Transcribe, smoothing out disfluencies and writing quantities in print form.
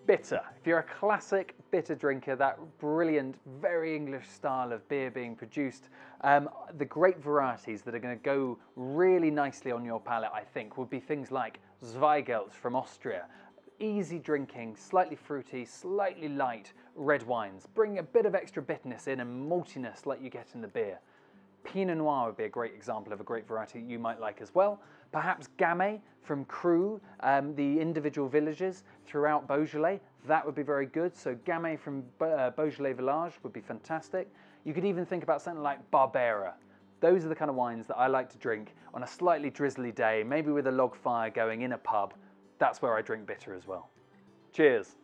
Bitter. If you're a classic bitter drinker, that brilliant, very English style of beer being produced, the great varieties that are going to go really nicely on your palate, I think, would be things like Zweigelt from Austria. Easy drinking, slightly fruity, slightly light red wines. Bring a bit of extra bitterness in and maltiness like you get in the beer. Pinot Noir would be a great example of a great variety you might like as well. Perhaps Gamay from Cru, the individual villages throughout Beaujolais, that would be very good. So Gamay from Beaujolais Village would be fantastic. You could even think about something like Barbera. Those are the kind of wines that I like to drink on a slightly drizzly day, maybe with a log fire going in a pub. That's where I drink bitter as well. Cheers.